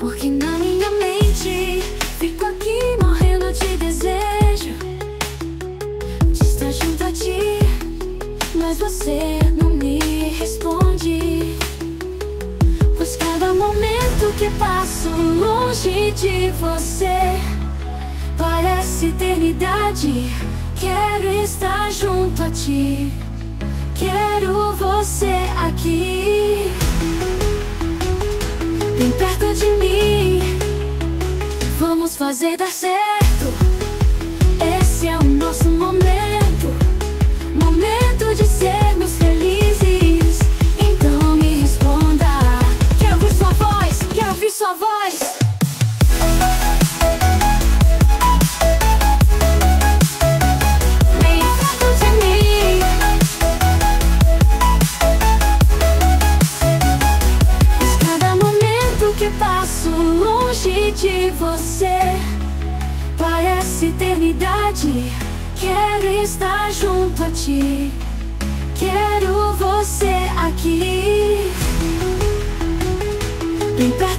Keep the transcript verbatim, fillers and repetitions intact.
porque na minha mente fico aqui morrendo de desejo de estar junto a ti, mas você não me responde. Pois cada momento que passo longe de você parece eternidade. Quero estar junto a ti, quero você aqui, bem perto de mim. Vamos fazer dar certo. Esse é o nosso momento, momento de sermos felizes. Então me responda. Quero ouvir sua voz, quero ouvir sua voz. Passo longe de você parece eternidade. Quero estar junto a ti, quero você aqui, bem perto